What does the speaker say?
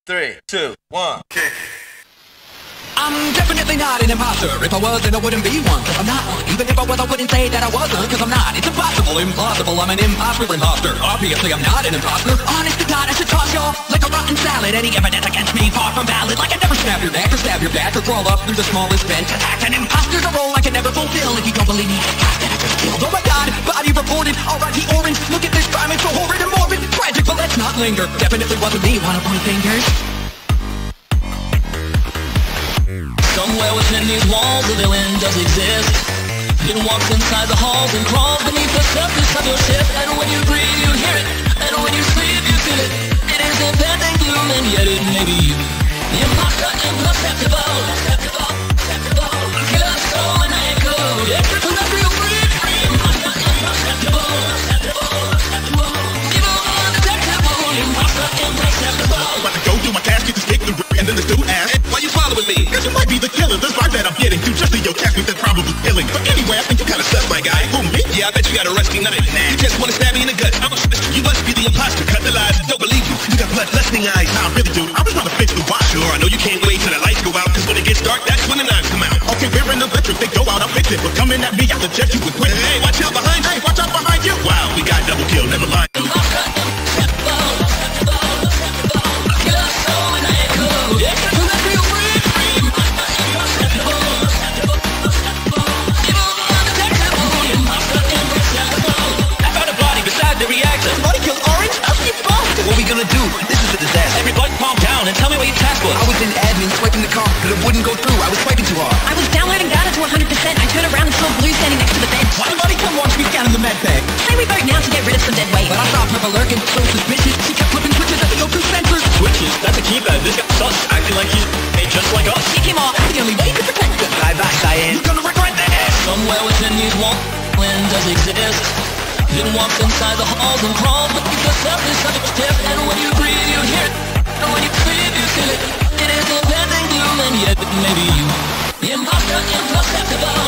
3, 2, 1. Okay. I'm definitely not an imposter. If I was, then I wouldn't be one, cause I'm not one. Even if I was, I wouldn't say that I wasn't, cause I'm not. It's impossible, implausible, I'm an impossible imposter. Obviously I'm not an imposter. Honest to God, I should toss you off like a rotten salad. Any evidence against me, far from valid. Like I never snap your neck or stab your back or crawl up through the smallest vent. Attack an imposter's a role I can never fulfill. If you don't believe me, ask that I just killed. Oh my God, body reported, alrighty orange. Look at this crime, it's so horrid and morbid. Tragic, but let's not linger. Definitely wasn't me, wanna point fingers. Somewhere within these walls a villain does exist. It walks inside the halls and crawls beneath the surface of your ship. And when you breathe you hear it, and when you sleep you feel it. It is impending gloom and yet it may be you. The imposter, imperceptible, killer soul and echo. From the real free, imposter, imperceptible, evil undetectable, imposter, imperceptible. About to go through my casket to stick the and then the dude asked, why you following me? Cause you might be the killer, this vibe that I'm getting to. Just in your casket that's probably killing. But anyway, I think you kinda sus, my guy. Who, me? Yeah, I bet you got a rusty nut. Nah, you just wanna stab me in the gut. You must be the imposter, cut the lies, don't believe you. You got blood-lusting eyes, nah, I really do. I was trying to fix the watch. Sure, I know you can't wait till the lights go out, cause when it gets dark, that's when the knives come out. Okay, we're in the electric, they go out, I'll fix it. But coming at me, I'll eject you with quick. Hey, watch out behind, hey, watch out behind you. Wow, we got double kill, never mind. What are we gonna do? This is a disaster. Everybody calm down and tell me what your task was. I was in admin swiping the car, but it wouldn't go through. I was swiping too hard. I was downloading data to 100%. I turned around and saw Blue standing next to the bench. Somebody come watch me scan in the med bag. Say we vote now to get rid of some dead weight. But I saw Purple lurking, so suspicious. She kept flipping switches at the O2 sensors. Switches? That's a keypad. This guy's sus, acting like he's made just like us. Kick him off. That's the only way to protect them. Bye-bye, Diane. You're gonna regret that. Somewhere within these walls, wind does exist. It walks inside the halls and crawls beneath the surface of your ship. And when you breathe, you hear it. And when you sleep, you feel it. It is impending gloom, and yet it may be you. The imposter, imperceptible.